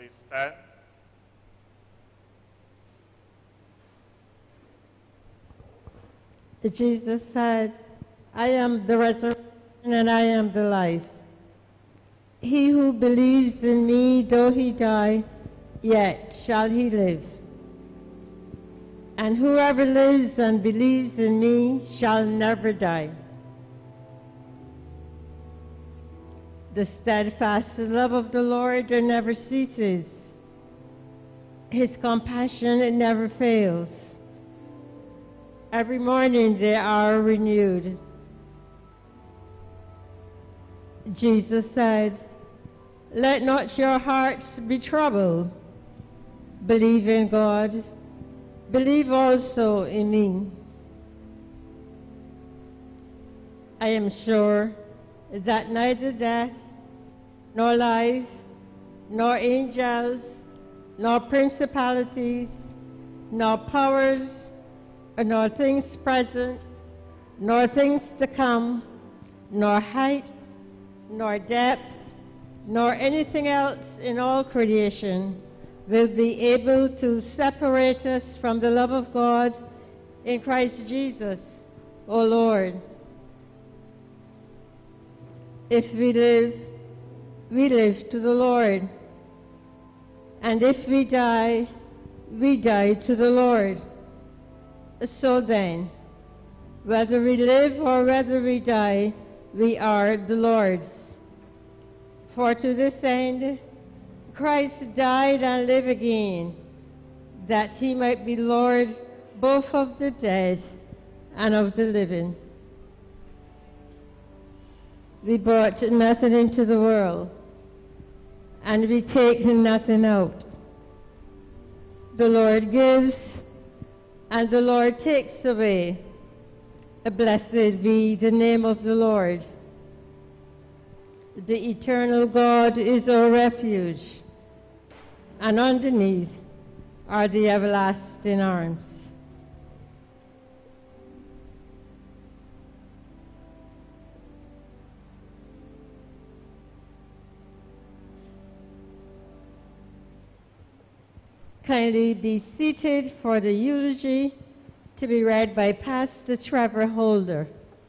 Please stand. Jesus said, I am the resurrection and I am the life. He who believes in me, though he die, yet shall he live. And whoever lives and believes in me shall never die. The steadfast love of the Lord never ceases. His compassion never fails. Every morning they are renewed. Jesus said, let not your hearts be troubled. Believe in God. Believe also in me. I am sure that neither death, nor life, nor angels, nor principalities, nor powers, nor things present, nor things to come, nor height, nor depth, nor anything else in all creation will be able to separate us from the love of God in Christ Jesus, O Lord. If we live to the Lord. And if we die to the Lord. So then, whether we live or whether we die, we are the Lord's. For to this end, Christ died and lived again, that he might be Lord both of the dead and of the living. We brought nothing into the world, and we take nothing out. The Lord gives, and the Lord takes away. Blessed be the name of the Lord. The eternal God is our refuge, and underneath are the everlasting arms. Kindly be seated for the eulogy to be read by Pastor Trevor Holder.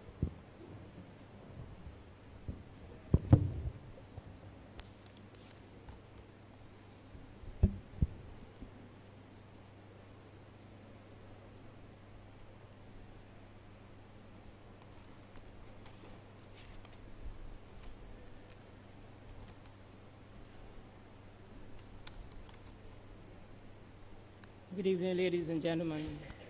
Good evening, ladies and gentlemen.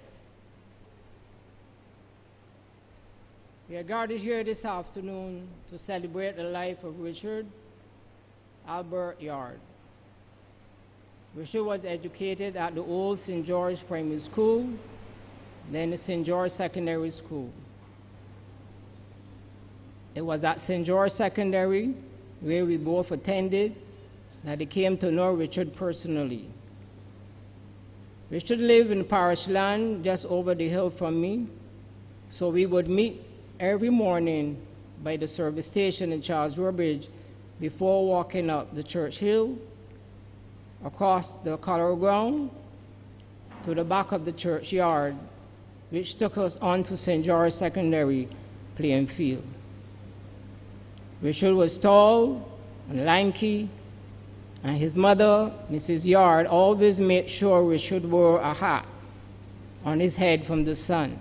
We are gathered here this afternoon to celebrate the life of Richard Albert Yarde. Richard was educated at the old St. George Primary School, then the St. George Secondary School. It was at St. George Secondary, where we both attended, that he came to know Richard personally. Richard lived in Parish land just over the hill from me, so we would meet every morning by the service station in Charles River Bridge before walking up the church hill, across the color ground, to the back of the churchyard, which took us on to St. George Secondary playing field. Richard was tall and lanky, and his mother, Mrs. Yarde, always made sure Richard wore a hat on his head from the sun.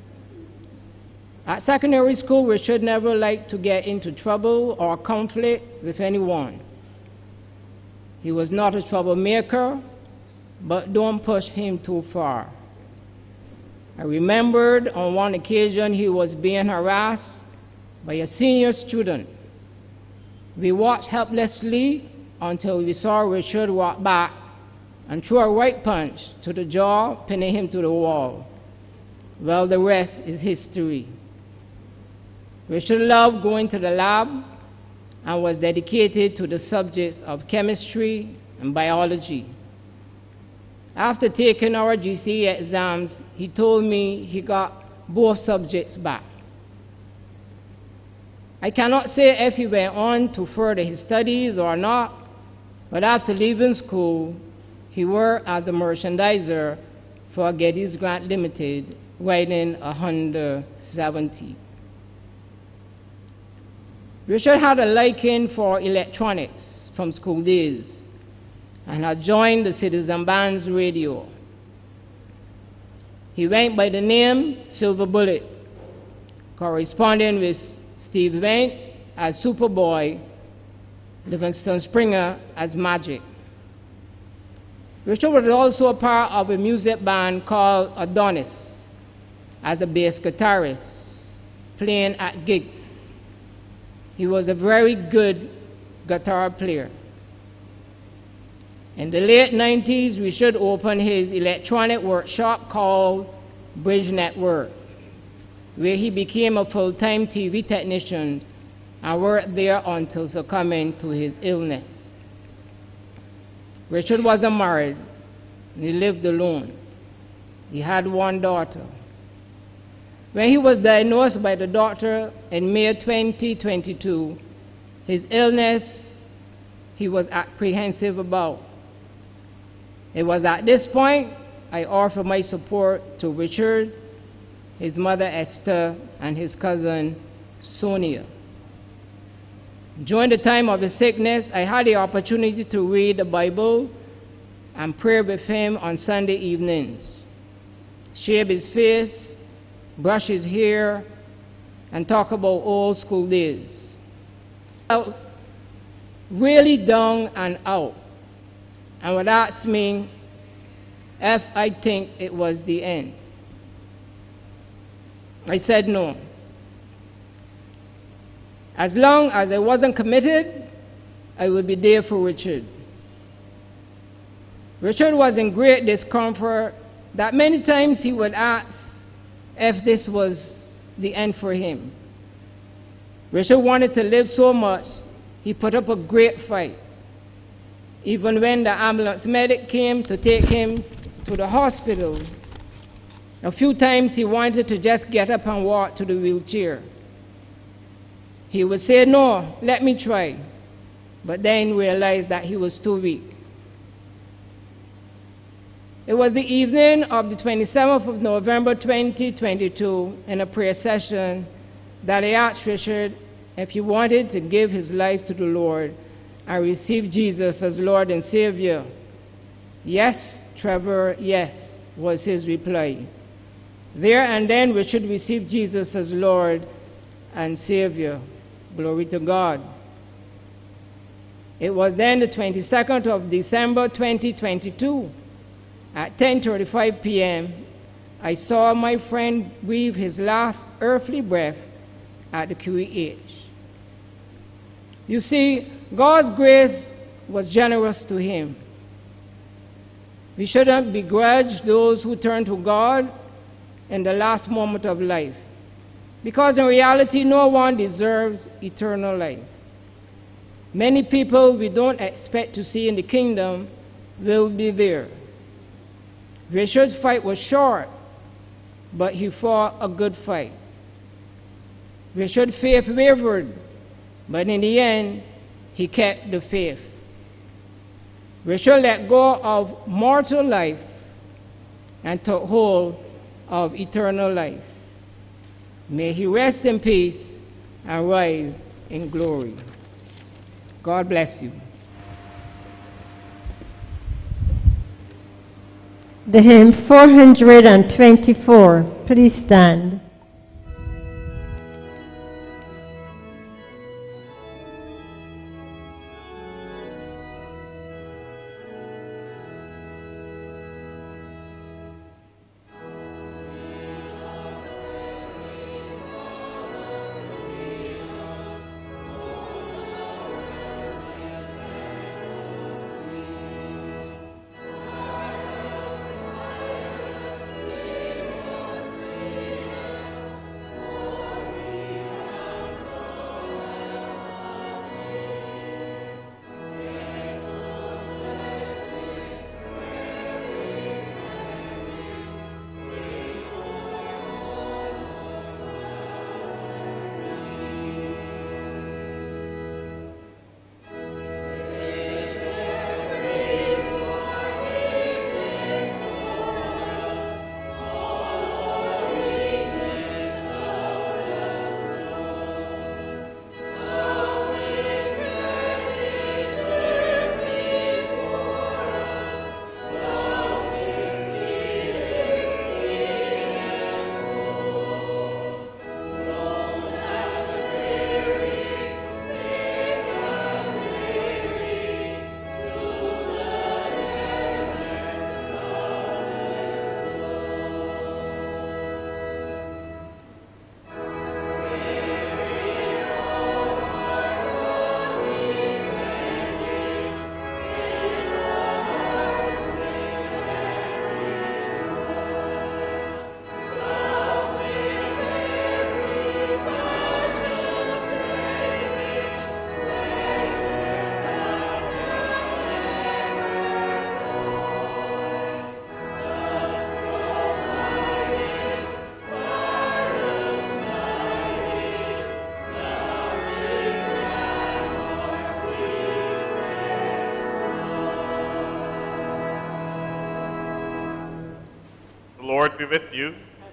At secondary school, Richard never liked to get into trouble or conflict with anyone. He was not a troublemaker, but don't push him too far. I remembered on one occasion he was being harassed by a senior student. We watched helplessly until we saw Richard walk back and threw a right punch to the jaw, pinning him to the wall. Well, the rest is history. Richard loved going to the lab and was dedicated to the subjects of chemistry and biology. After taking our GCE exams, he told me he got both subjects back. I cannot say if he went on to further his studies or not, But after leaving school, he worked as a merchandiser for Geddes Grant Limited, riding a Honda 70. Richard had a liking for electronics from school days and had joined the Citizen Band's radio. He went by the name Silver Bullet, corresponding with Steve Went as Superboy, Livingston Springer as Magic. Richard was also a part of a music band called Adonis as a bass guitarist, playing at gigs. He was a very good guitar player. In the late 90s, Richard opened his electronic workshop called Bridge Network, where he became a full-time TV technician and worked there until succumbing to his illness. Richard wasn't married, and he lived alone. He had one daughter. When he was diagnosed by the doctor in May 2022, his illness he was apprehensive about. It was at this point I offered my support to Richard, his mother Esther, and his cousin Sonia. During the time of his sickness, I had the opportunity to read the Bible and pray with him on Sunday evenings, shave his face, brush his hair, and talk about old school days. Really down and out, and would ask me if I think it was the end. I said no. As long as I wasn't committed, I would be there for Richard. Richard was in great discomfort that many times he would ask if this was the end for him. Richard wanted to live so much, he put up a great fight. Even when the ambulance medic came to take him to the hospital, a few times he wanted to just get up and walk to the wheelchair. He would say, "No, let me try," but then realized that he was too weak. It was the evening of the 27th of November 2022 in a prayer session that I asked Richard if he wanted to give his life to the Lord and receive Jesus as Lord and Savior. "Yes, Trevor, yes," was his reply. There and then Richard received Jesus as Lord and Savior. Glory to God. It was then the 22nd of December 2022. At 10:35 p.m., I saw my friend breathe his last earthly breath at the QEH. You see, God's grace was generous to him. We shouldn't begrudge those who turn to God in the last moment of life, because in reality, no one deserves eternal life. Many people we don't expect to see in the kingdom will be there. Richard's fight was short, but he fought a good fight. Richard's faith wavered, but in the end, he kept the faith. Richard let go of mortal life and took hold of eternal life. May he rest in peace and rise in glory. God bless you. The hymn 424, please stand. be with you.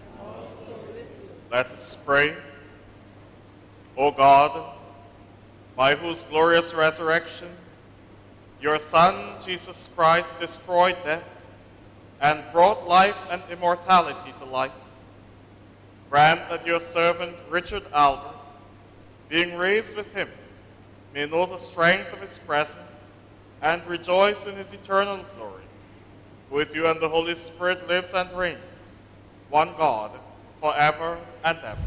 Let us pray. O God, by whose glorious resurrection your Son, Jesus Christ, destroyed death and brought life and immortality to light, grant that your servant Richard Albert, being raised with him, may know the strength of his presence and rejoice in his eternal glory, who with you and the Holy Spirit lives and reigns, one God, forever and ever.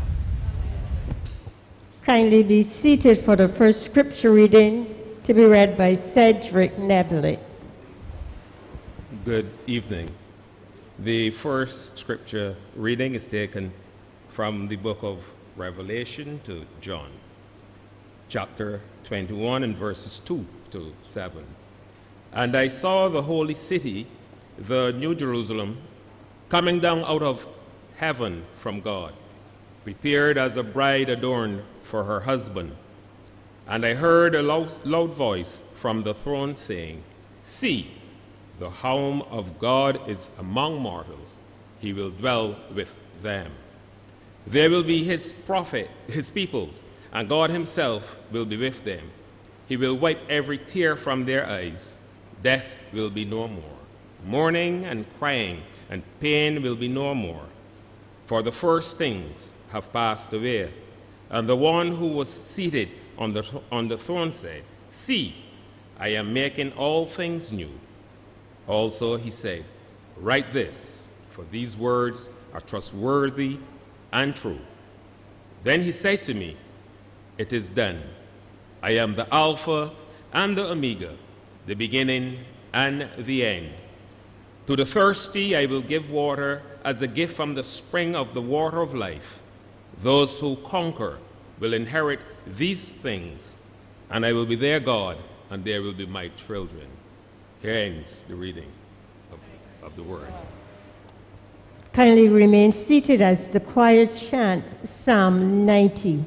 Kindly be seated for the first scripture reading to be read by Cedric Nebley. Good evening. The first scripture reading is taken from the book of Revelation to John, chapter 21 and verses 2 to 7. And I saw the holy city, the New Jerusalem, coming down out of heaven from God, prepared as a bride adorned for her husband. And I heard a loud voice from the throne saying, "See, the home of God is among mortals. He will dwell with them. They will be his peoples, and God himself will be with them. He will wipe every tear from their eyes. Death will be no more. Mourning and crying and pain will be no more. For the first things have passed away." And the one who was seated on the throne said, "See, I am making all things new." Also he said, "Write this, for these words are trustworthy and true." Then he said to me, "It is done. I am the Alpha and the Omega, the beginning and the end. To the thirsty I will give water as a gift from the spring of the water of life. Those who conquer will inherit these things, and I will be their God, and they will be my children." Here ends the reading of the word. Kindly remain seated as the choir chant Psalm 90.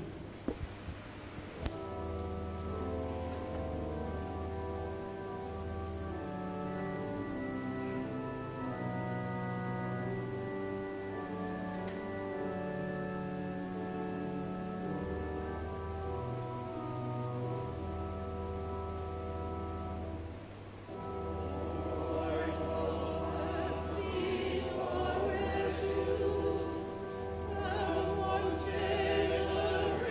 Generation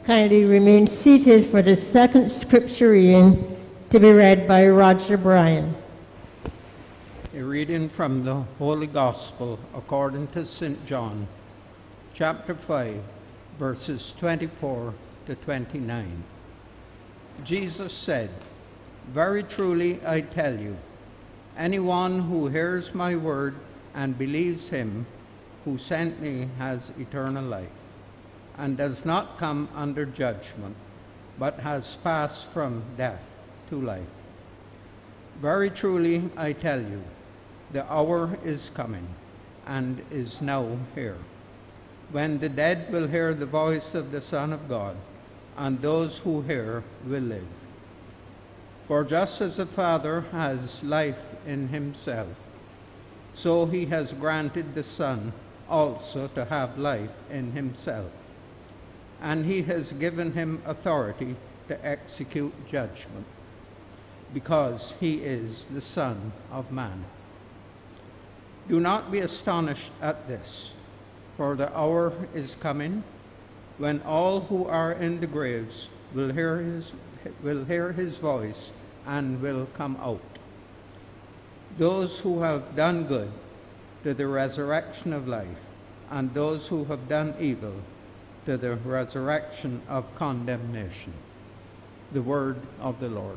Kindly remain seated for the second scripture reading to be read by Roger Bryan. A reading from the Holy Gospel according to St. John, chapter 5, verses 24 to 29. Jesus said, "Very truly I tell you, anyone who hears my word and believes him who sent me has eternal life, and does not come under judgment, but has passed from death to life. Very truly I tell you, the hour is coming, and is now here, when the dead will hear the voice of the Son of God, and those who hear will live. For just as the Father has life in himself, so he has granted the Son also to have life in himself. And he has given him authority to execute judgment, because he is the Son of Man. Do not be astonished at this, for the hour is coming when all who are in the graves will hear his voice and will come out. Those who have done good to the resurrection of life, and those who have done evil to the resurrection of condemnation." The word of the Lord.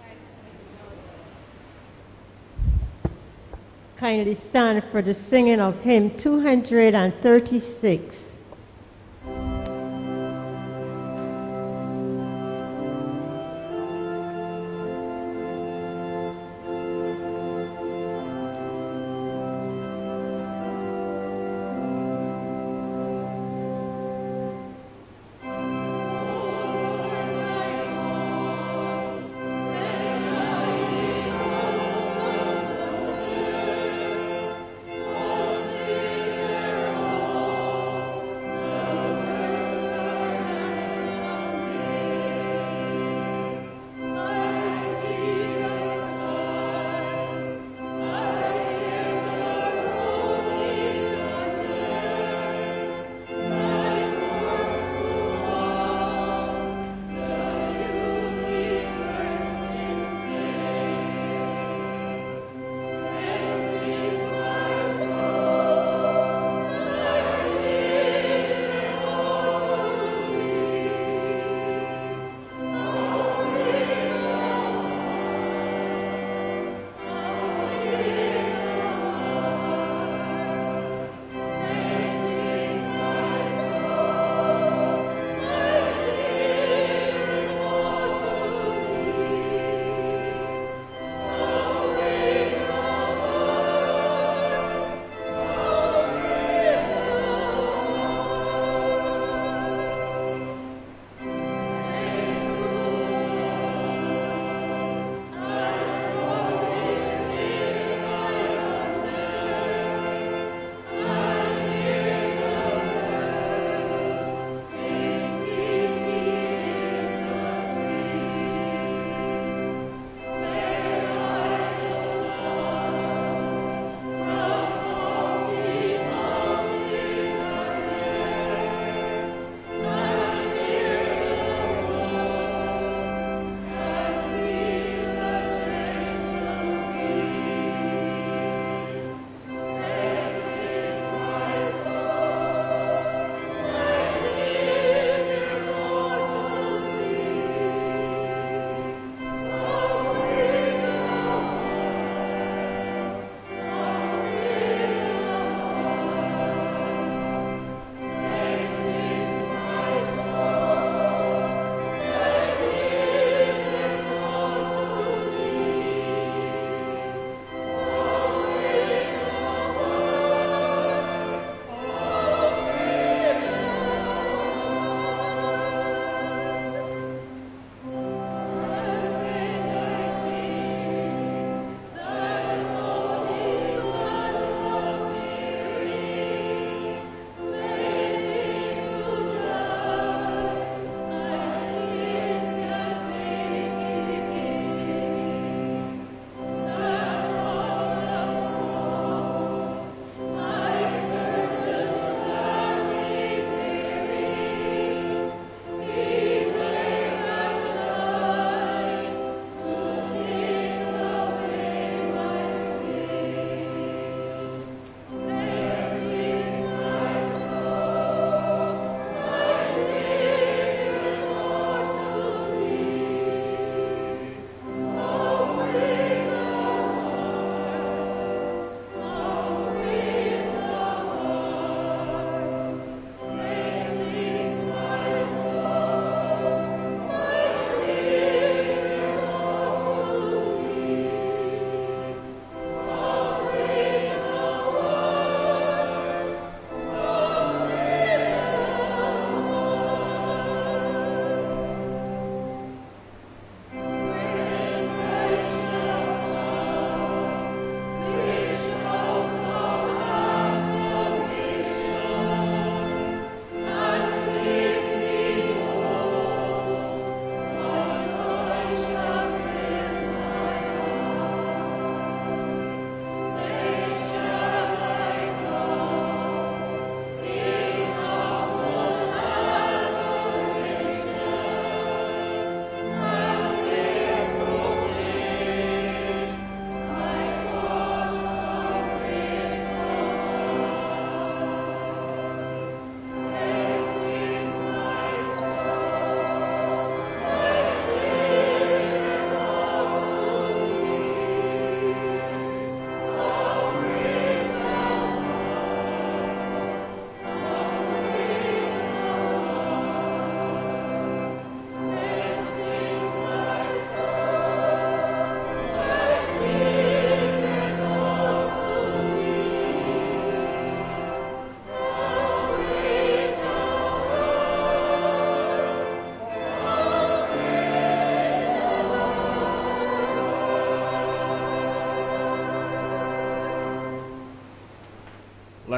Kindly stand for the singing of hymn 236.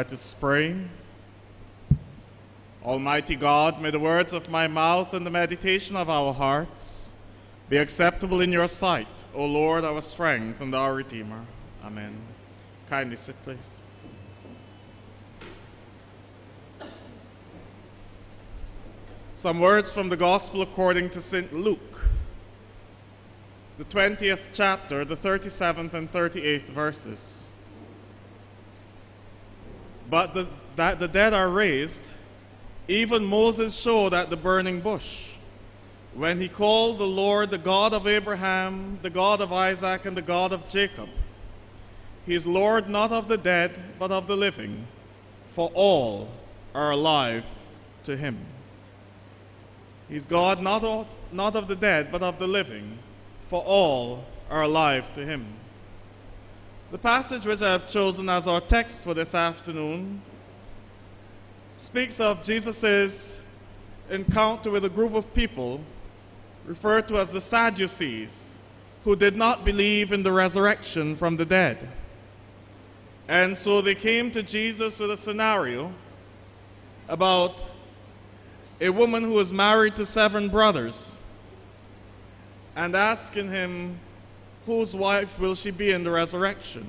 Let us pray. Almighty God, may the words of my mouth and the meditation of our hearts be acceptable in your sight, O Lord, our strength and our Redeemer. Amen. Kindly sit, please. Some words from the Gospel according to St. Luke, the 20th chapter, the 37th and 38th verses. But that the dead are raised, even Moses showed at the burning bush, when he called the Lord the God of Abraham, the God of Isaac, and the God of Jacob. He is Lord not of the dead, but of the living, for all are alive to him. He is God not of the dead, but of the living, for all are alive to him. The passage which I have chosen as our text for this afternoon speaks of Jesus' encounter with a group of people referred to as the Sadducees, who did not believe in the resurrection from the dead. And so they came to Jesus with a scenario about a woman who was married to 7 brothers and asking him, whose wife will she be in the resurrection?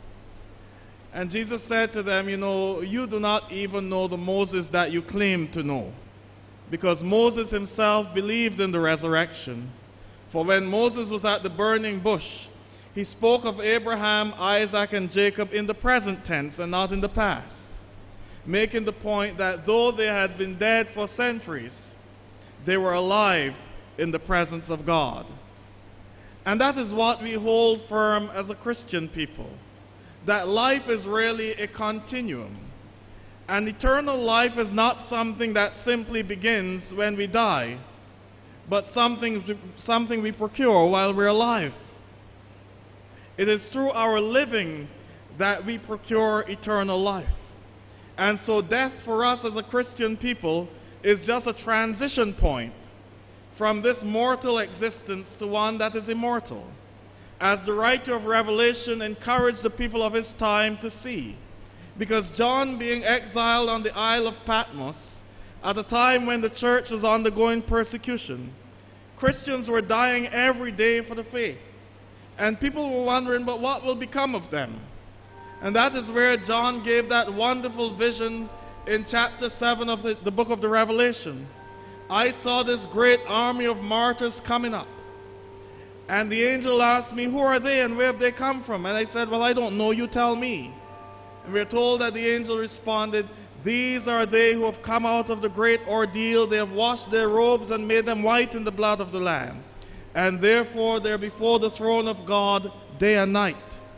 And Jesus said to them, you do not even know the Moses that you claim to know, because Moses himself believed in the resurrection. For when Moses was at the burning bush, he spoke of Abraham, Isaac, and Jacob in the present tense and not in the past, making the point that though they had been dead for centuries, they were alive in the presence of God. And that is what we hold firm as a Christian people, that life is really a continuum. And eternal life is not something that simply begins when we die, but something we procure while we're alive. It is through our living that we procure eternal life. And so death for us as a Christian people is just a transition point from this mortal existence to one that is immortal, as the writer of Revelation encouraged the people of his time to see. Because John, being exiled on the Isle of Patmos, at a time when the church was undergoing persecution, Christians were dying every day for the faith. And people were wondering, but what will become of them? And that is where John gave that wonderful vision in chapter 7 of the book of the Revelation. I saw this great army of martyrs coming up. And the angel asked me, who are they and where have they come from? And I said, well, I don't know, you tell me. And we are told that the angel responded, these are they who have come out of the great ordeal. They have washed their robes and made them white in the blood of the Lamb. And therefore they are before the throne of God day and night.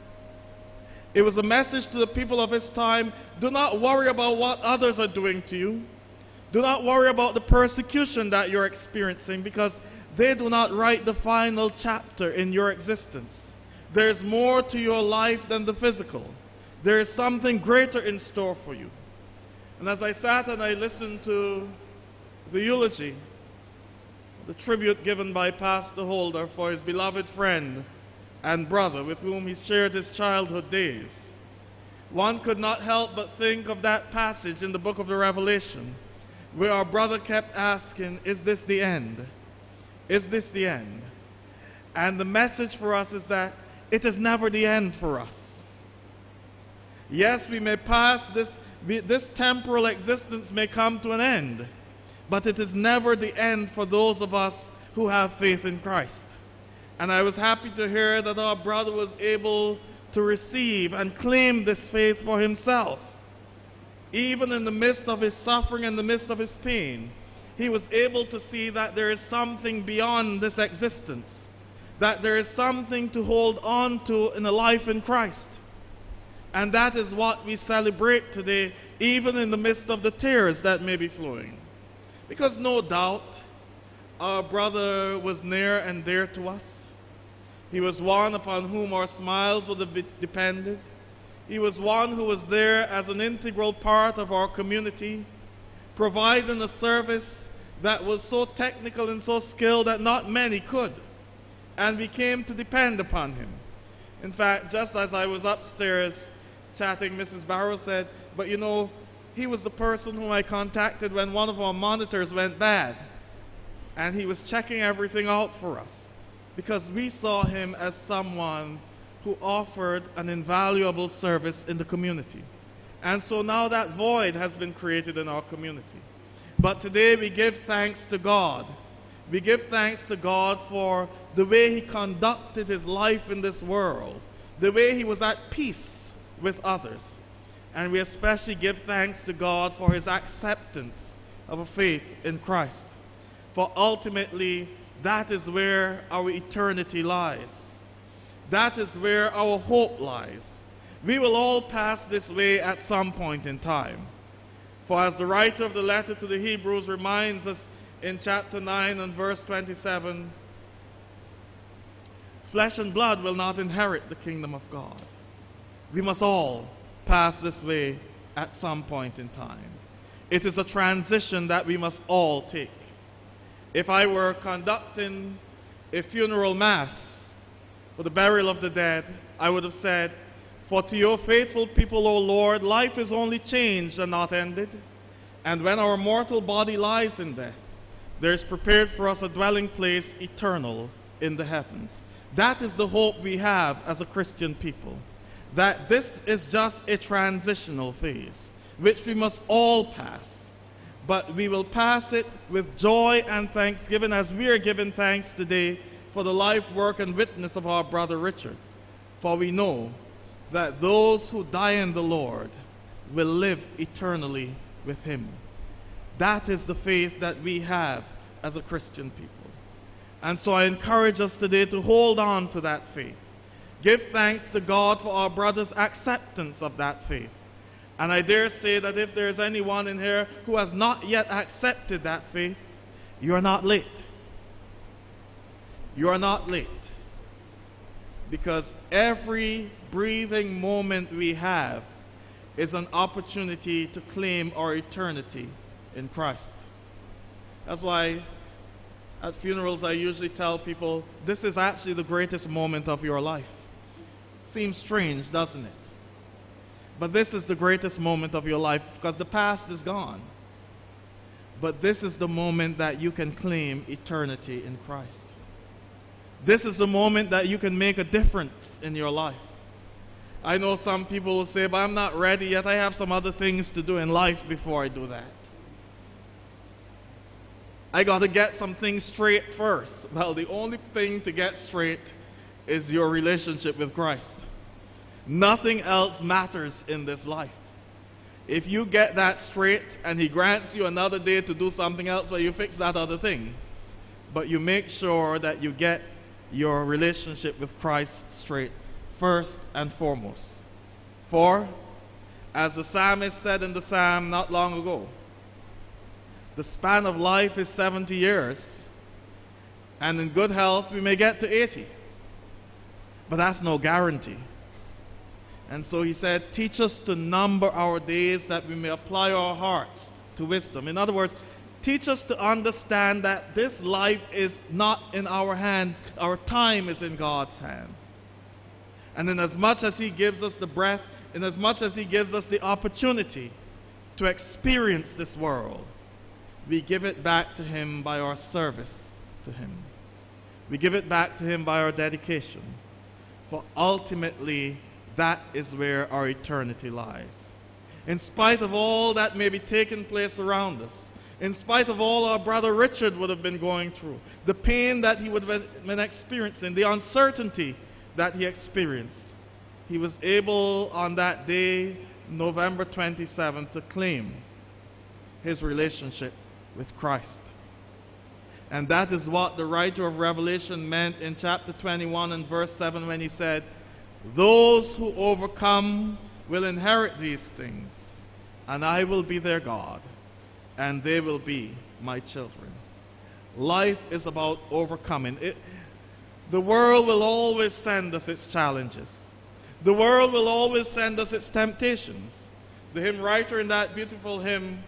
It was a message to the people of his time, do not worry about what others are doing to you. Do not worry about the persecution that you're experiencing, because they do not write the final chapter in your existence. There's more to your life than the physical. There is something greater in store for you. And as I sat and I listened to the eulogy, the tribute given by Pastor Holder for his beloved friend and brother with whom he shared his childhood days, one could not help but think of that passage in the book of the Revelation, where our brother kept asking, is this the end? Is this the end? And the message for us is that it is never the end for us. Yes, we may pass this temporal existence may come to an end, but it is never the end for those of us who have faith in Christ. And I was happy to hear that our brother was able to receive and claim this faith for himself. Even in the midst of his suffering, in the midst of his pain, he was able to see that there is something beyond this existence, that there is something to hold on to in a life in Christ. And that is what we celebrate today, even in the midst of the tears that may be flowing. Because no doubt, our brother was near and dear to us. He was one upon whom our smiles would have depended. He was one who was there as an integral part of our community, providing a service that was so technical and so skilled that not many could. And we came to depend upon him. In fact, just as I was upstairs chatting, Mrs. Barrow said, but you know, he was the person whom I contacted when one of our monitors went bad. And he was checking everything out for us because we saw him as someone who offered an invaluable service in the community. And so now that void has been created in our community. But today we give thanks to God. We give thanks to God for the way he conducted his life in this world, the way he was at peace with others. And we especially give thanks to God for his acceptance of a faith in Christ. For ultimately, that is where our eternity lies. That is where our hope lies. We will all pass this way at some point in time. For as the writer of the letter to the Hebrews reminds us in chapter 9 and verse 27, flesh and blood will not inherit the kingdom of God. We must all pass this way at some point in time. It is a transition that we must all take. If I were conducting a funeral mass for the burial of the dead, I would have said, for to your faithful people, O Lord, life is only changed and not ended. And when our mortal body lies in death, there is prepared for us a dwelling place eternal in the heavens. That is the hope we have as a Christian people, that this is just a transitional phase, which we must all pass. But we will pass it with joy and thanksgiving as we are giving thanks today for the life, work, and witness of our brother Richard. For we know that those who die in the Lord will live eternally with him. That is the faith that we have as a Christian people. And so I encourage us today to hold on to that faith. Give thanks to God for our brother's acceptance of that faith. And I dare say that if there's anyone in here who has not yet accepted that faith, you are not late. You are not late. Because every breathing moment we have is an opportunity to claim our eternity in Christ. That's why at funerals I usually tell people, this is actually the greatest moment of your life. Seems strange, doesn't it? But this is the greatest moment of your life because the past is gone. But this is the moment that you can claim eternity in Christ. This is the moment that you can make a difference in your life. I know some people will say, but I'm not ready yet. I have some other things to do in life before I do that. I got to get some things straight first. Well, the only thing to get straight is your relationship with Christ. Nothing else matters in this life. If you get that straight and he grants you another day to do something else, well, you fix that other thing. But you make sure that you get your relationship with Christ straight first and foremost. For, as the psalmist said in the psalm not long ago, the span of life is 70 years, and in good health we may get to 80. But that's no guarantee. And so he said, teach us to number our days that we may apply our hearts to wisdom. In other words, teach us to understand that this life is not in our hand. Our time is in God's hands. And in as much as he gives us the breath, in as much as he gives us the opportunity to experience this world, we give it back to him by our service to him. We give it back to him by our dedication. For ultimately, that is where our eternity lies. In spite of all that may be taking place around us, in spite of all our brother Richard would have been going through, the pain that he would have been experiencing, the uncertainty that he experienced, he was able on that day, November 27th, to claim his relationship with Christ. And that is what the writer of Revelation meant in chapter 21 and verse 7 when he said, those who overcome will inherit these things, and I will be their God, and they will be my children. Life is about overcoming. The world will always send us its challenges. The world will always send us its temptations. The hymn writer in that beautiful hymn,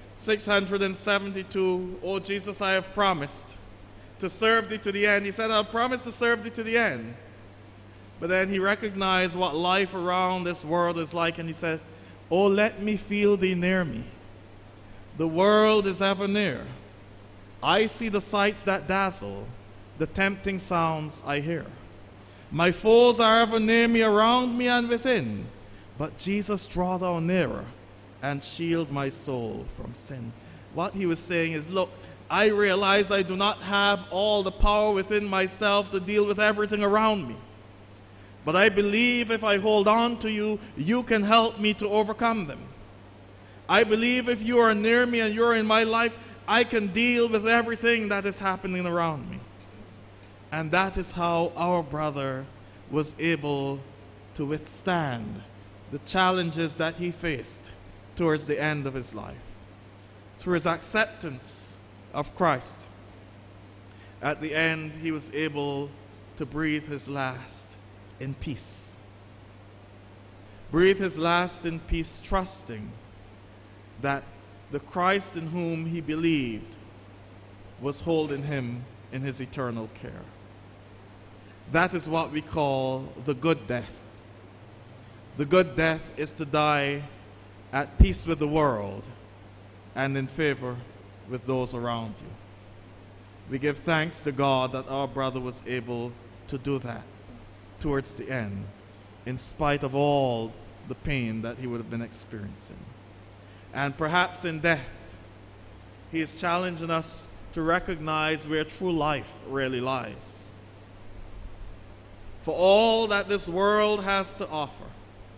672, "O Jesus, I have promised to serve thee to the end." He said, I'll promise to serve thee to the end. But then he recognized what life around this world is like, and he said, Oh, let me feel thee near me. The world is ever near. I see the sights that dazzle, the tempting sounds I hear. My foes are ever near me, around me and within. But Jesus, draw thou nearer and shield my soul from sin. What he was saying is, look, I realize I do not have all the power within myself to deal with everything around me. But I believe if I hold on to you, you can help me to overcome them. I believe if you are near me and you're in my life, I can deal with everything that is happening around me. And that is how our brother was able to withstand the challenges that he faced towards the end of his life. Through his acceptance of Christ, at the end he was able to breathe his last in peace. Breathe his last in peace, trusting that the Christ in whom he believed was holding him in his eternal care. That is what we call the good death. The good death is to die at peace with the world and in favor with those around you. We give thanks to God that our brother was able to do that towards the end, in spite of all the pain that he would have been experiencing. And perhaps in death, he is challenging us to recognize where true life really lies. For all that this world has to offer,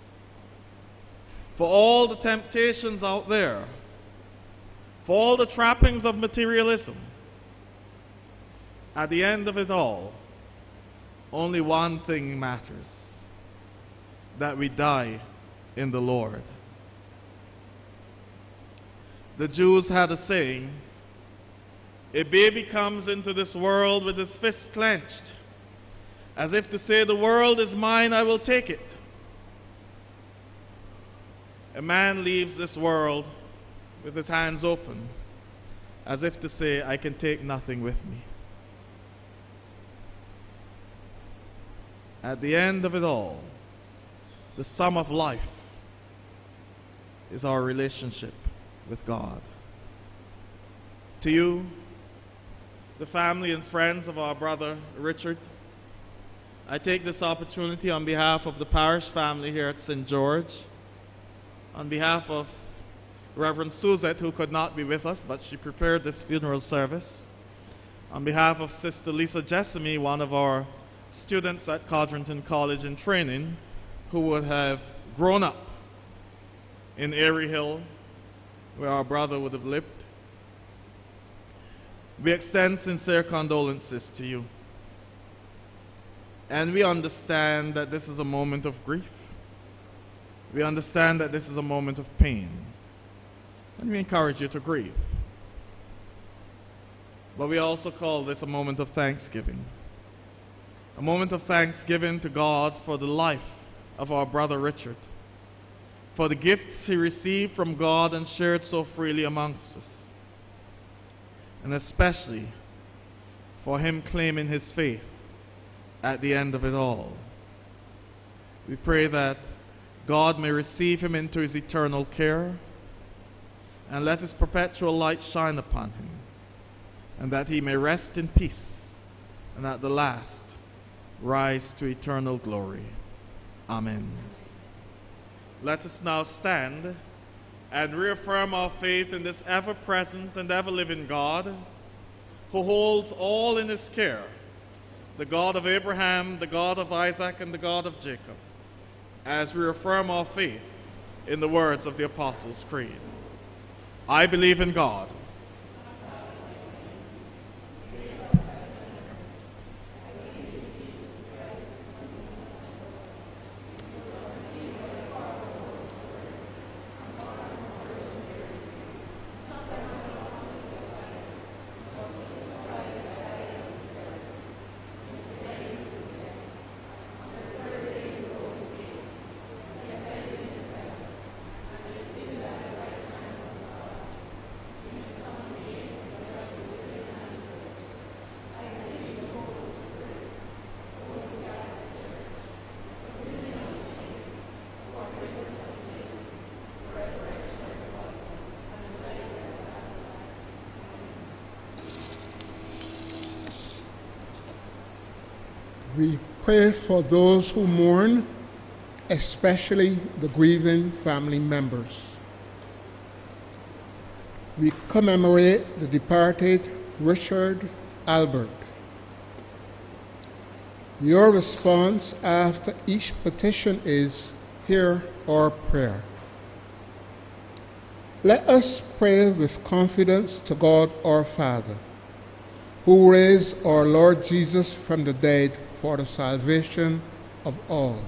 for all the temptations out there, for all the trappings of materialism, at the end of it all, only one thing matters: that we die in the Lord. The Jews had a saying, a baby comes into this world with his fists clenched, as if to say, the world is mine, I will take it. A man leaves this world with his hands open, as if to say, I can take nothing with me. At the end of it all, the sum of life is our relationship with God. To you, the family and friends of our brother Richard, I take this opportunity on behalf of the parish family here at St. George, on behalf of Reverend Suzette, who could not be with us, but she prepared this funeral service, on behalf of Sister Lisa Jessamy, one of our students at Codrington College in training, who would have grown up in Airy Hill, where our brother would have lived. We extend sincere condolences to you. And we understand that this is a moment of grief. We understand that this is a moment of pain. And we encourage you to grieve. But we also call this a moment of thanksgiving. A moment of thanksgiving to God for the life of our brother Richard, for the gifts he received from God and shared so freely amongst us, and especially for him claiming his faith at the end of it all. We pray that God may receive him into his eternal care and let his perpetual light shine upon him, and that he may rest in peace and at the last rise to eternal glory. Amen. Let us now stand and reaffirm our faith in this ever-present and ever-living God, who holds all in his care, the God of Abraham, the God of Isaac, and the God of Jacob, as we reaffirm our faith in the words of the Apostles' Creed. I believe in God, We pray for those who mourn, especially the grieving family members. We commemorate the departed Richard Albert. Your response after each petition is, "Hear our prayer." Let us pray with confidence to God our Father, who raised our Lord Jesus from the dead for the salvation of all.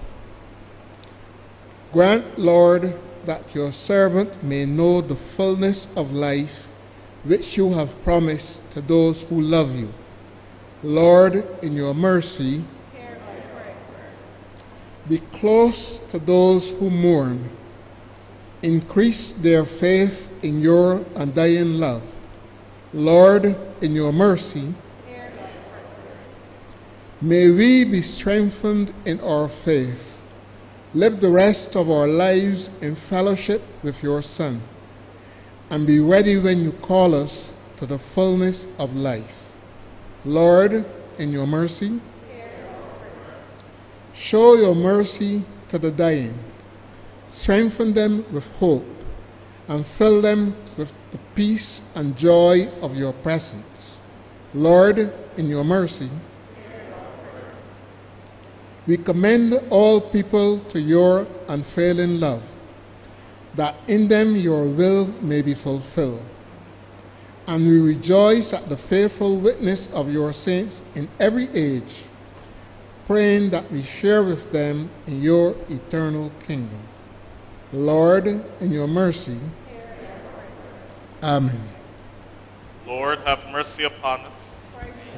Grant, Lord, that your servant may know the fullness of life which you have promised to those who love you. Lord, in your mercy, be close to those who mourn. Increase their faith in your undying love. Lord, in your mercy, may we be strengthened in our faith. Live the rest of our lives in fellowship with your Son, and be ready when you call us to the fullness of life. Lord, in your mercy, show your mercy to the dying. Strengthen them with hope, and fill them with the peace and joy of your presence. Lord, in your mercy, we commend all people to your unfailing love, that in them your will may be fulfilled. And we rejoice at the faithful witness of your saints in every age, praying that we share with them in your eternal kingdom. Lord, in your mercy, amen. Lord, have mercy upon us.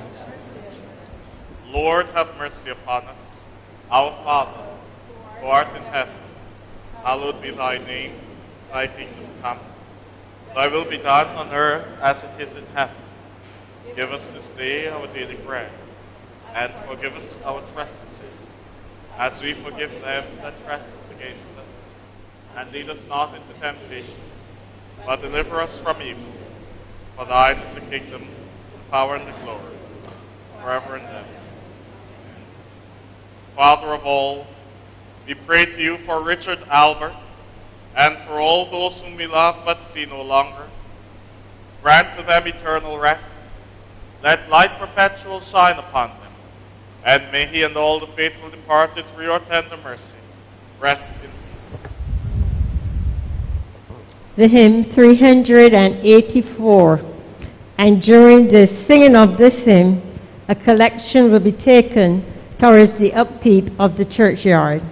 Lord, have mercy upon us. Our Father, who art in heaven, hallowed be thy name. Thy kingdom come. Thy will be done on earth as it is in heaven. Give us this day our daily bread, and forgive us our trespasses, as we forgive them that trespass against us. And lead us not into temptation, but deliver us from evil. For thine is the kingdom, the power, and the glory, forever and ever. Father of all, we pray to you for Richard Albert, and for all those whom we love but see no longer. Grant to them eternal rest. Let light perpetual shine upon them, and may he and all the faithful departed through your tender mercy rest in peace. The hymn 384. And during the singing of this hymn, a collection will be taken towards the upkeep of the churchyard.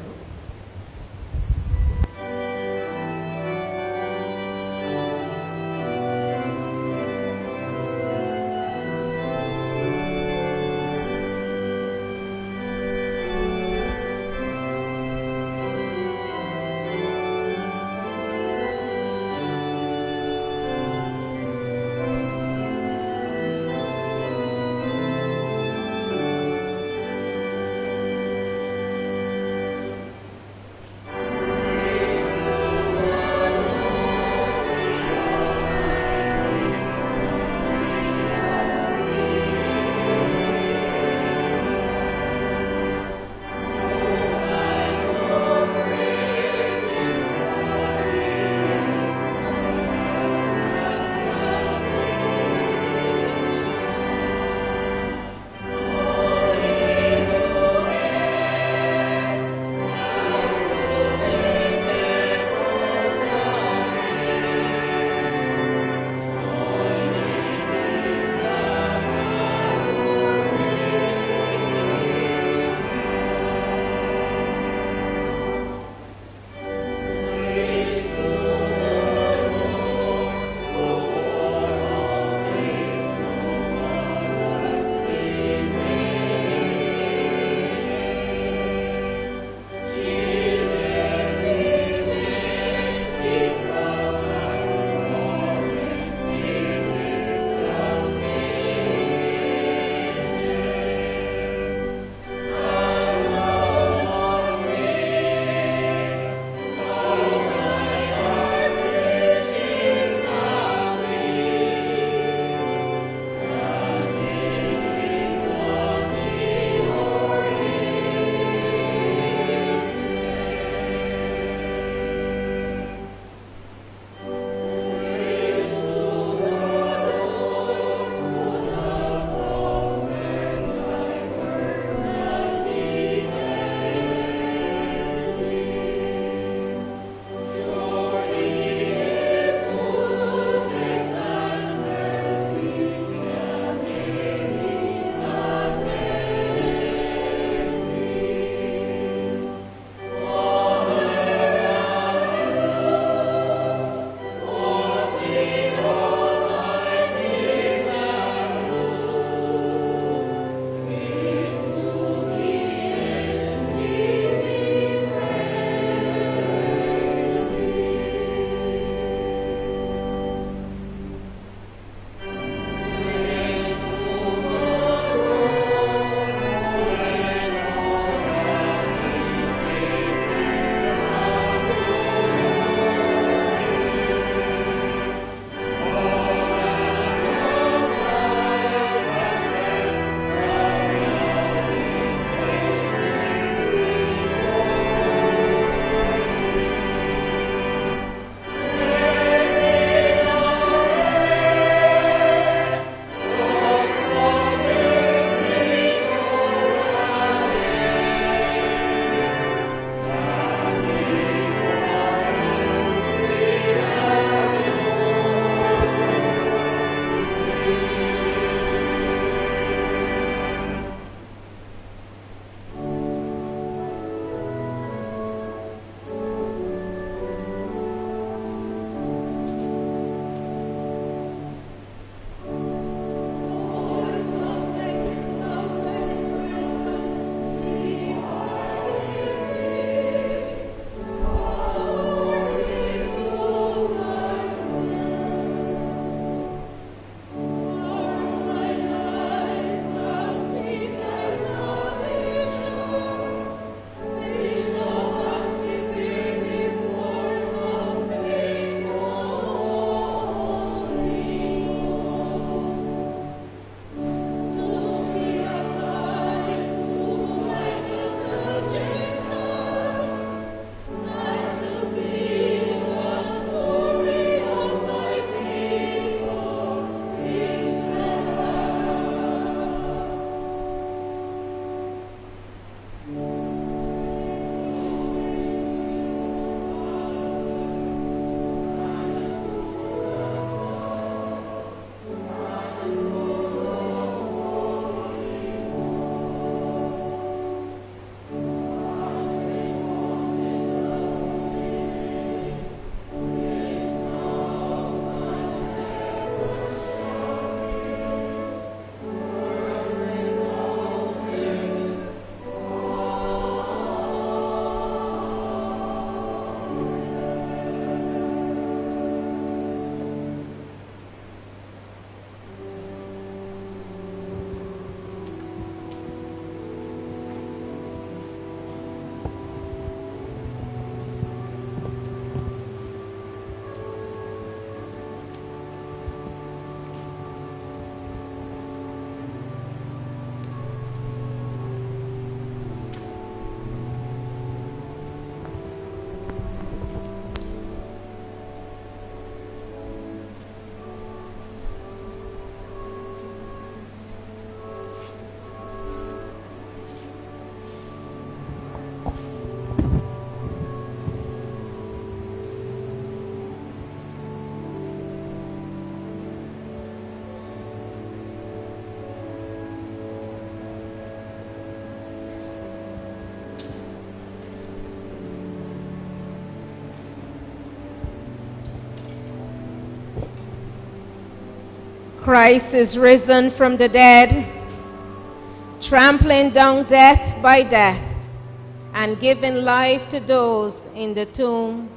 Christ is risen from the dead, trampling down death by death, and giving life to those in the tomb.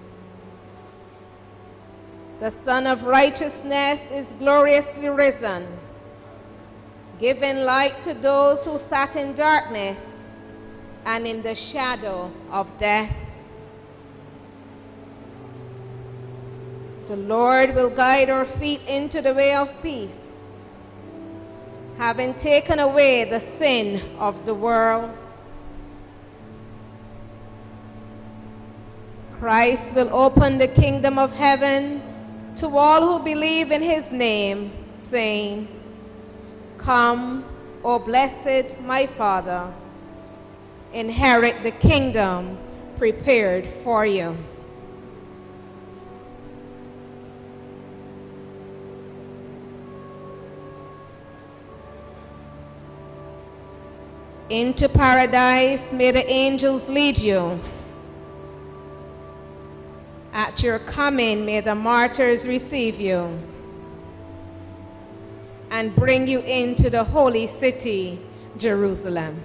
The Son of Righteousness is gloriously risen, giving light to those who sat in darkness and in the shadow of death. The Lord will guide our feet into the way of peace, having taken away the sin of the world. Christ will open the kingdom of heaven to all who believe in his name, saying, "Come, O blessed my Father, inherit the kingdom prepared for you." Into paradise may the angels lead you. At your coming may the martyrs receive you and bring you into the holy city, Jerusalem.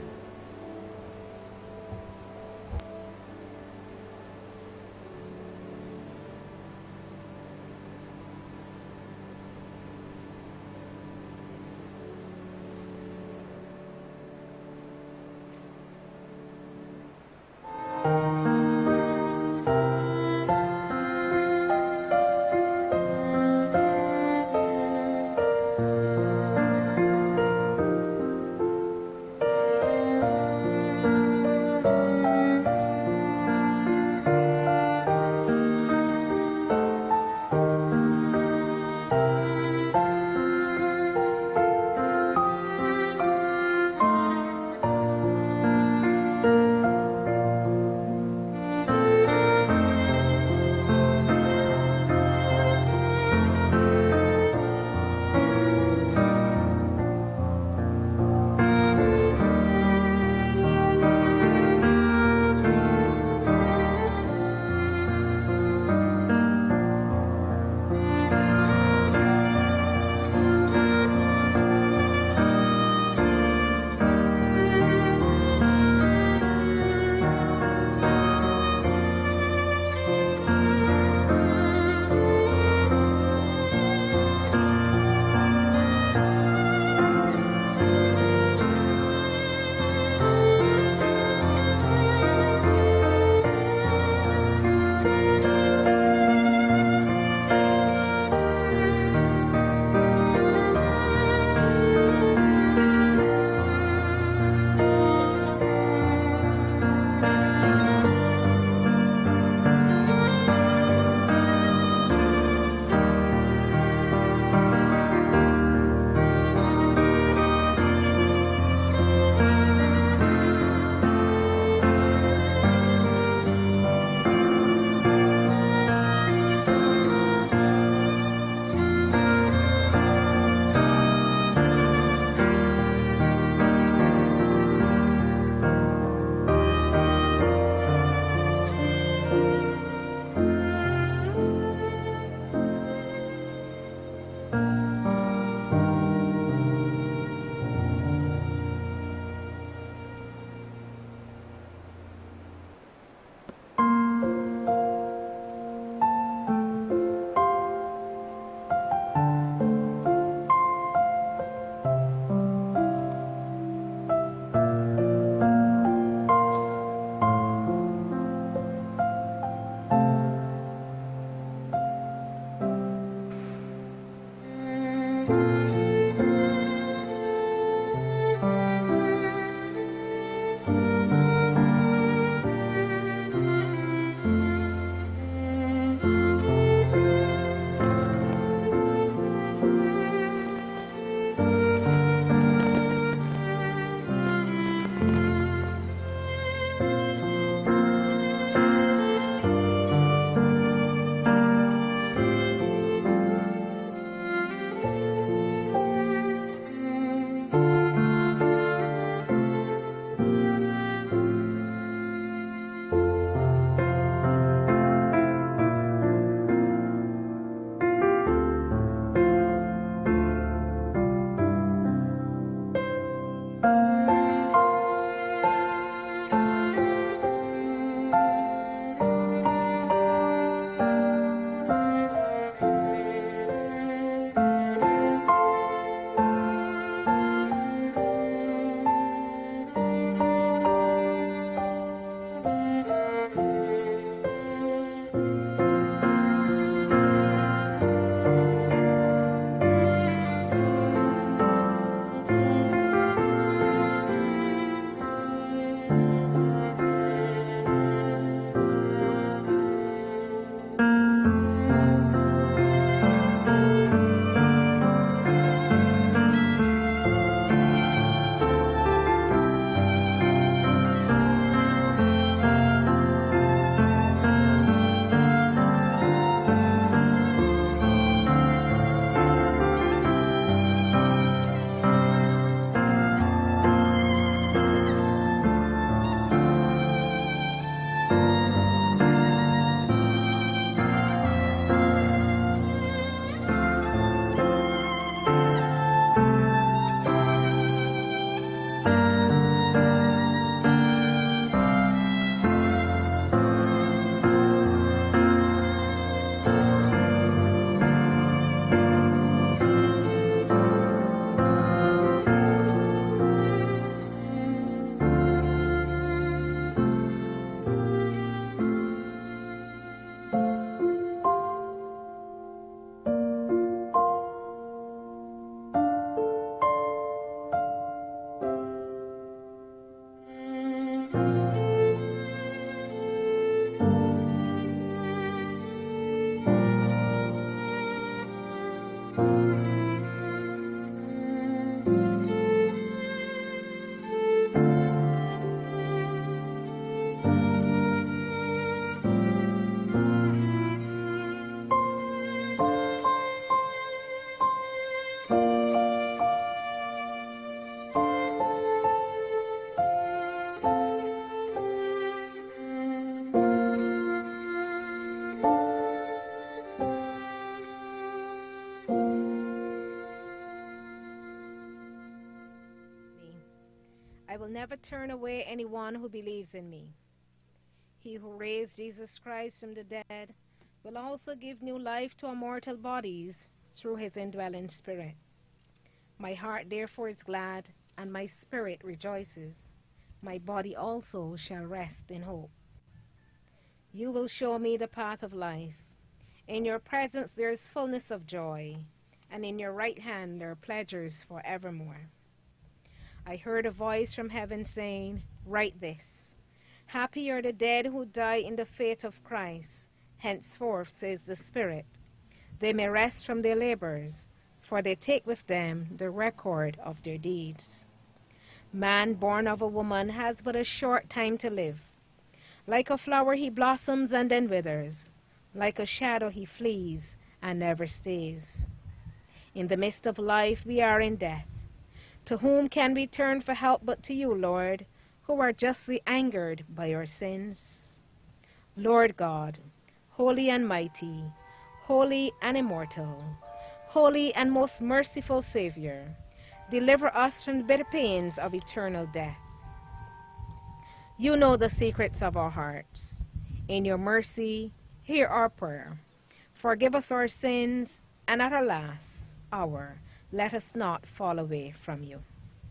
I will never turn away anyone who believes in me. He who raised Jesus Christ from the dead will also give new life to our mortal bodies through his indwelling Spirit. My heart therefore is glad, and my spirit rejoices. My body also shall rest in hope. You will show me the path of life. In your presence there is fullness of joy, and in your right hand there are pleasures forevermore. I heard a voice from heaven saying, "Write this. Happy are the dead who die in the faith of Christ. Henceforth, says the Spirit, they may rest from their labors, for they take with them the record of their deeds. Man born of a woman has but a short time to live. Like a flower he blossoms and then withers. Like a shadow he flees and never stays. In the midst of life we are in death. To whom can we turn for help but to you, Lord, who are justly angered by our sins? Lord God, holy and mighty, holy and immortal, holy and most merciful Savior, deliver us from the bitter pains of eternal death. You know the secrets of our hearts. In your mercy, hear our prayer. Forgive us our sins, and at our last hour, let us not fall away from you.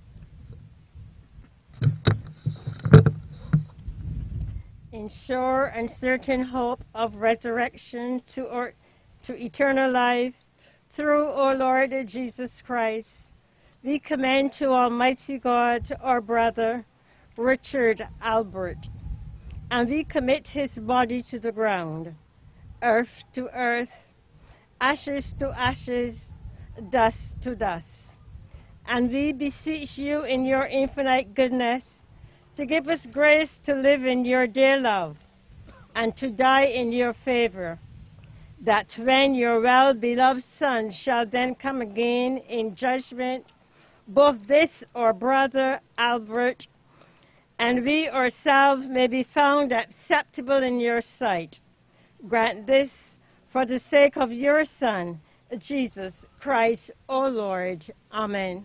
In sure and certain hope of resurrection to eternal life, through O Lord Jesus Christ, we commend to Almighty God our brother, Richard Albert, and we commit his body to the ground, earth to earth, ashes to ashes, dust to dust. And we beseech you in your infinite goodness to give us grace to live in your dear love and to die in your favor, that when your well-beloved Son shall then come again in judgment, both this our brother Albert and we ourselves may be found acceptable in your sight. Grant this for the sake of your Son, Jesus Christ, O Lord. Amen.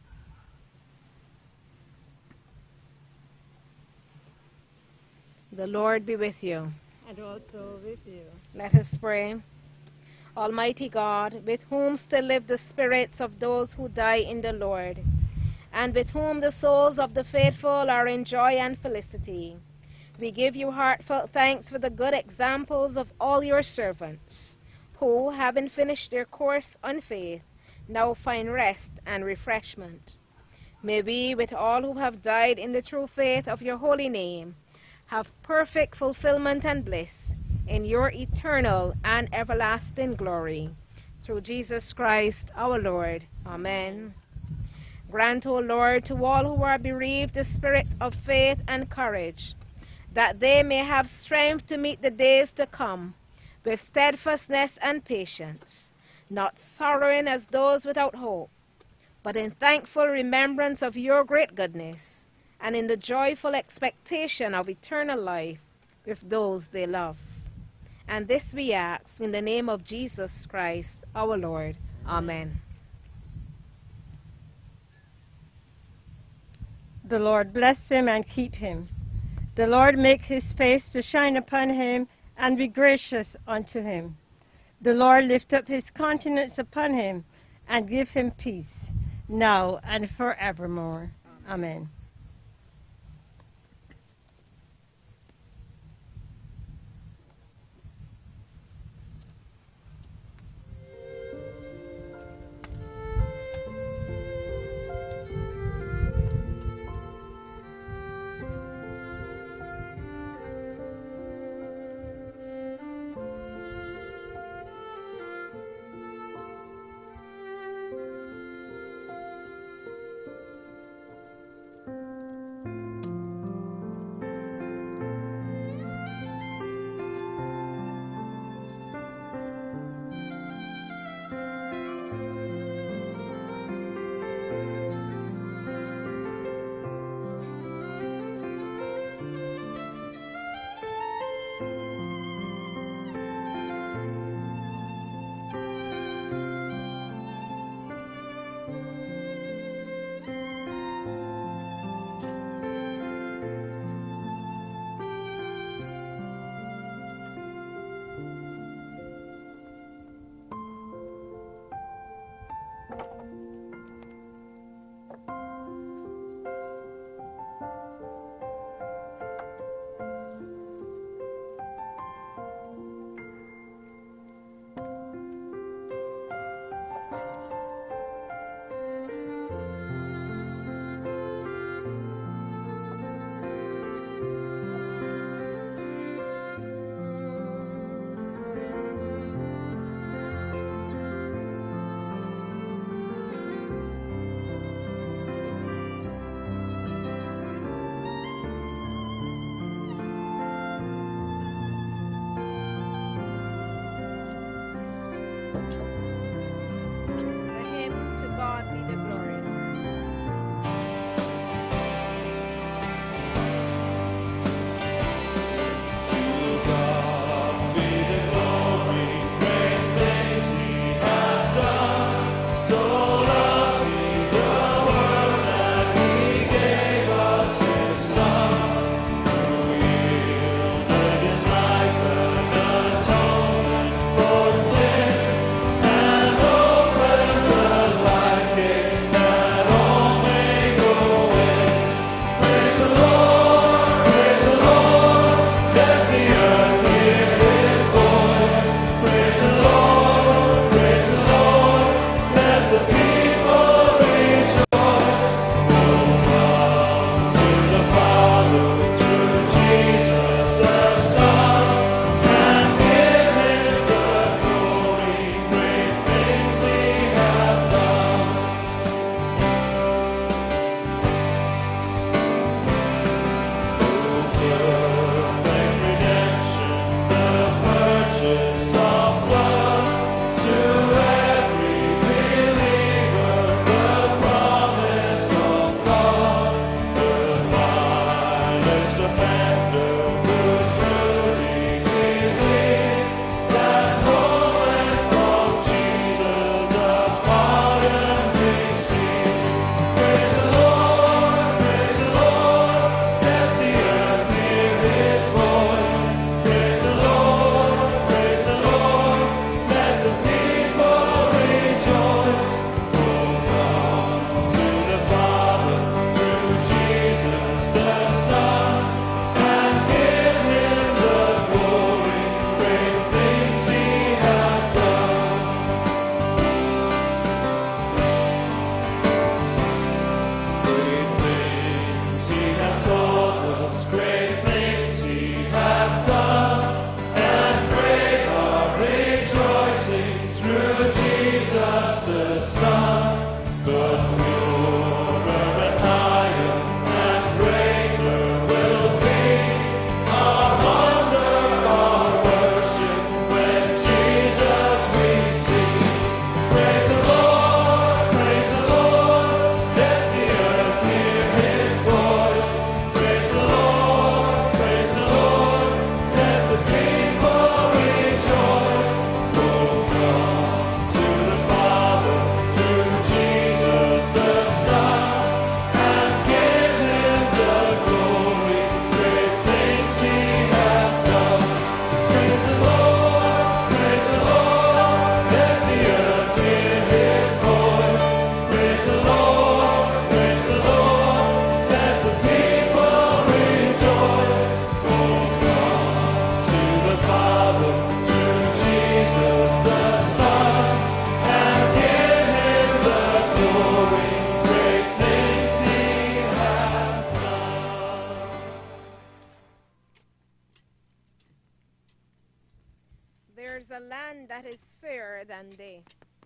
The Lord be with you. And also with you. Let us pray. Almighty God, with whom still live the spirits of those who die in the Lord, and with whom the souls of the faithful are in joy and felicity, we give you heartfelt thanks for the good examples of all your servants, who, having finished their course on faith, now find rest and refreshment. May we, with all who have died in the true faith of your holy name, have perfect fulfillment and bliss in your eternal and everlasting glory. Through Jesus Christ our Lord. Amen. Grant, O Lord, to all who are bereaved the spirit of faith and courage, that they may have strength to meet the days to come with steadfastness and patience, not sorrowing as those without hope, but in thankful remembrance of your great goodness, and in the joyful expectation of eternal life with those they love. And this we ask in the name of Jesus Christ, our Lord. Amen. The Lord bless him and keep him. The Lord make his face to shine upon him and be gracious unto him. The Lord lift up his countenance upon him and give him peace, now and forevermore. Amen. one that is fairer than they.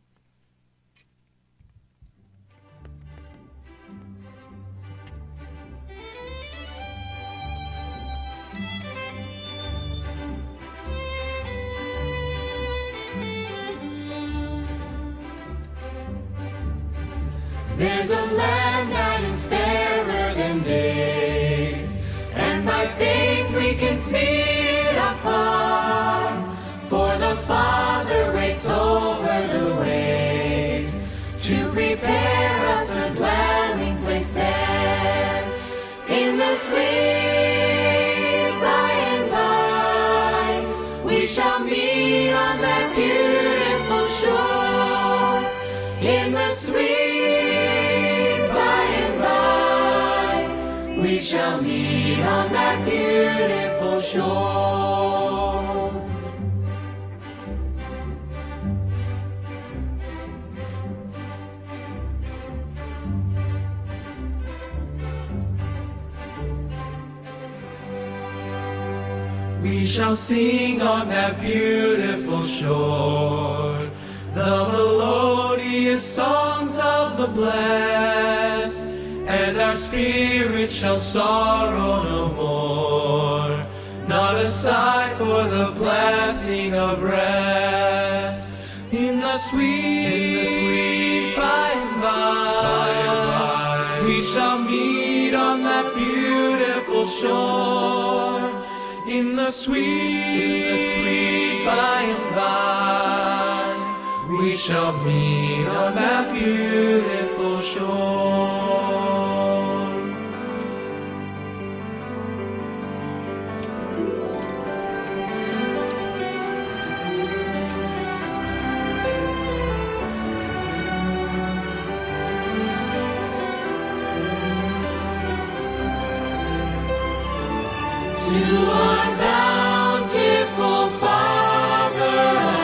There's a land that is fairer than day, and by faith we can see it afar. For the Father waits over the way to prepare us a dwelling place there. In the sweet by and by, we shall meet on that beautiful shore. In the sweet we shall meet on that beautiful shore. We shall sing on that beautiful shore the melodious songs of the blessed, and our spirit shall sorrow no more, not a sigh for the blessing of rest. In the sweet by and by, we shall meet on that beautiful shore. In the sweet by and by, we shall meet on that beautiful shore. To our bountiful Father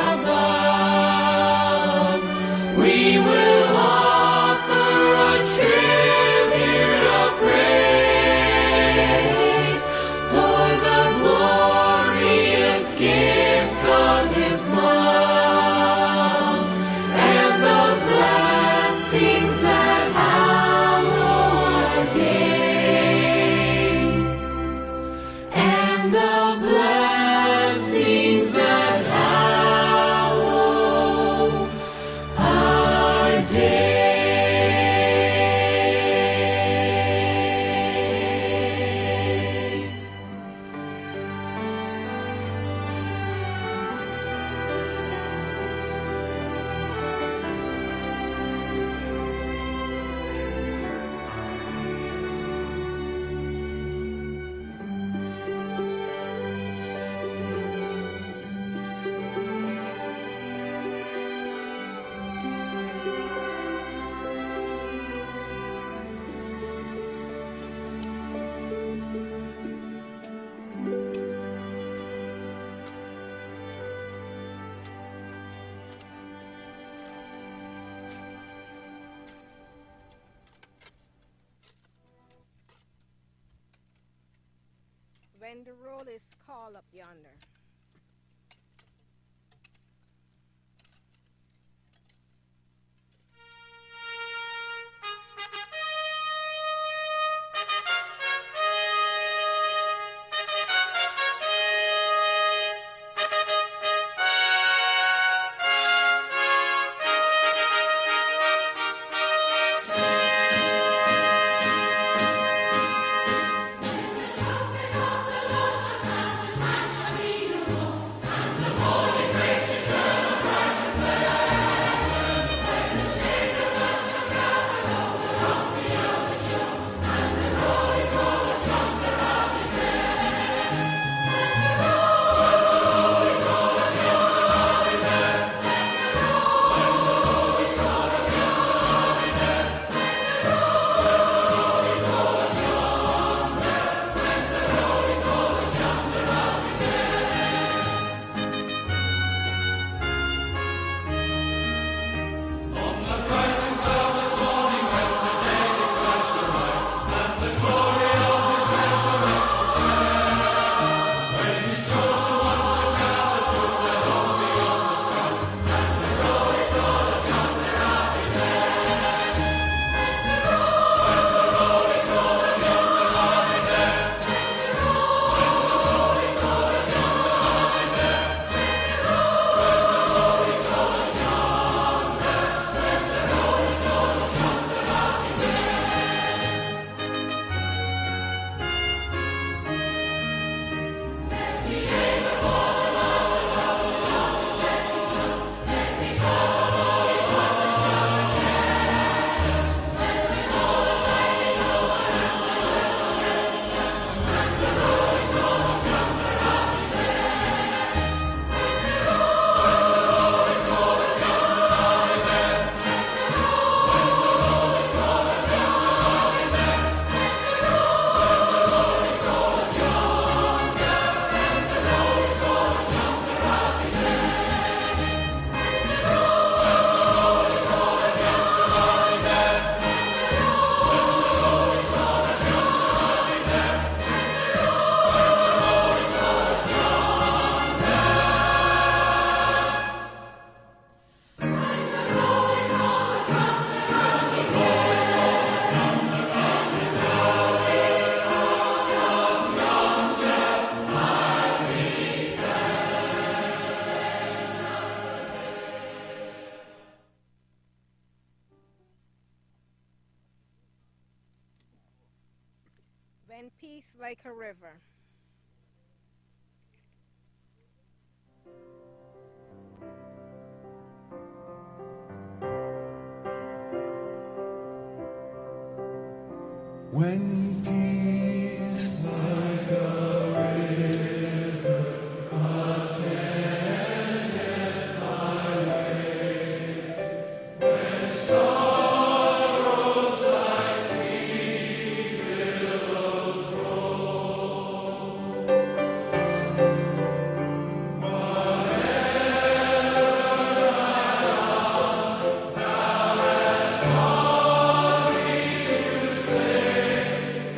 above, we will offer a tribute of praise for the glorious gift of His love and the blessings that hallow our days. And the blessings that hallow our days. When the roll is called up yonder. Be when peace like a river. When peace like a river attendeth my way, when sorrows like sea billows roll, whatever I love, thou hast taught me to say.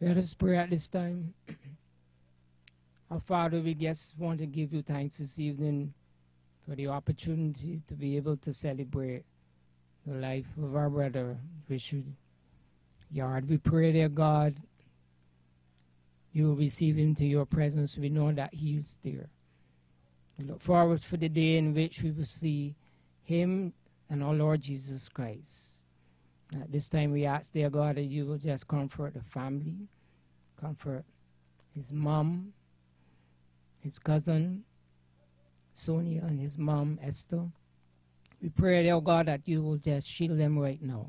Let us pray at this time. Our Father, we just want to give you thanks this evening for the opportunity to be able to celebrate the life of our brother, Ricardo Yarde. We pray, dear God, you will receive him to your presence. We know that he is there. We look forward for the day in which we will see him and our Lord Jesus Christ. At this time we ask, dear God, that you will just comfort the family, comfort his mom, his cousin, Sonia, and his mom, Esther. We pray, dear God, that you will just shield them right now.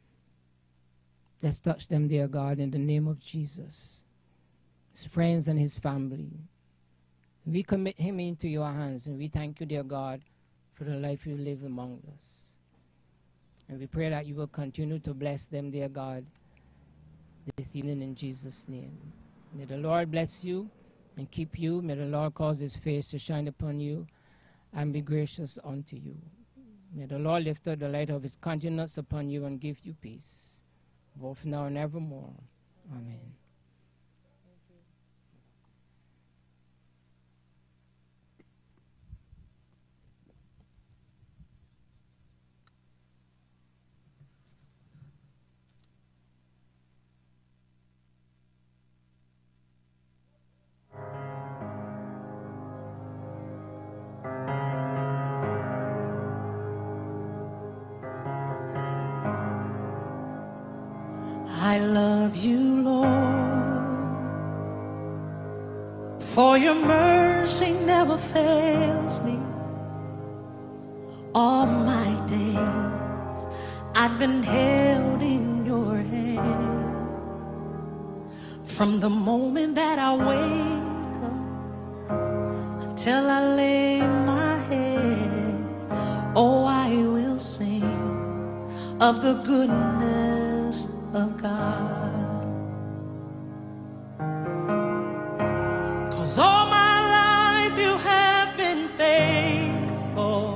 Just touch them, dear God, in the name of Jesus. His friends and his family. We commit him into your hands, and we thank you, dear God, for the life you live among us. And we pray that you will continue to bless them, dear God, this evening in Jesus' name. May the Lord bless you and keep you. May the Lord cause his face to shine upon you and be gracious unto you. May the Lord lift up the light of his countenance upon you and give you peace, both now and evermore. Amen. I love you, Lord, for your mercy never fails me. All my days I've been held in your hand. From the moment that I wake up until I lay my head, oh, I will sing of the goodness of God. 'Cause all my life you have been faithful,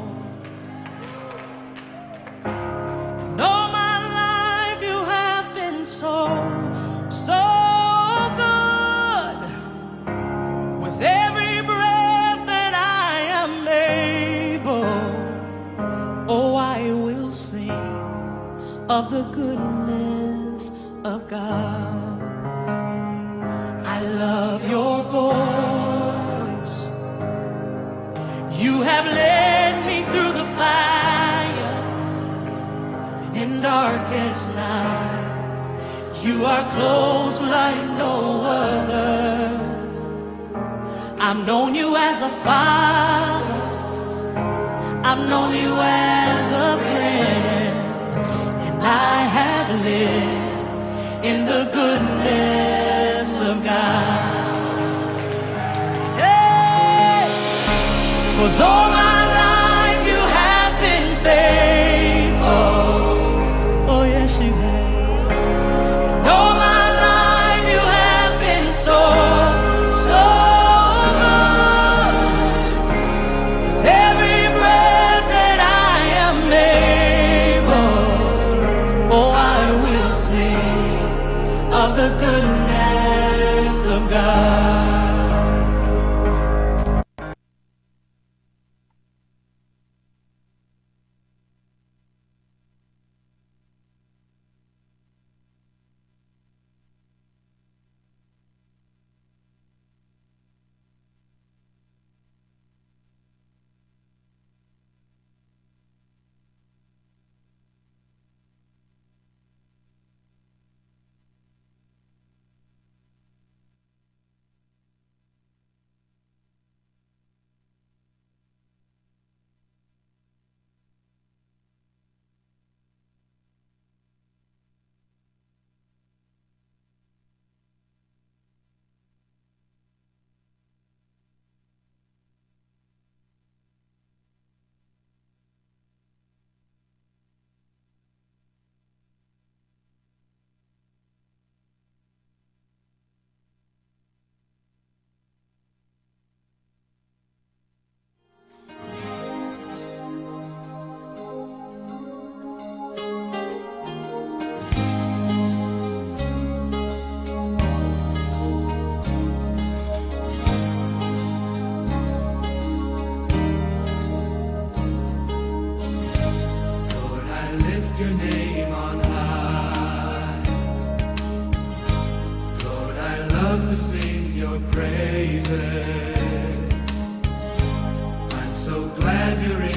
and all my life you have been so, so good. With every breath that I am able, oh, I will sing of the goodness of God. I love your voice. You have led me through the fire, and in darkest night you are close like no other. I've known you as a father, I've known you as a friend, and I have lived in the goodness of God. Hey! 'Cause all my life you have been faithful. Oh yes you have. And all my life you have been so, so good. With every breath that I am able, oh, I will sing of the goodness of God. lift your name on high. Lord, I love to sing your praises. I'm so glad you're in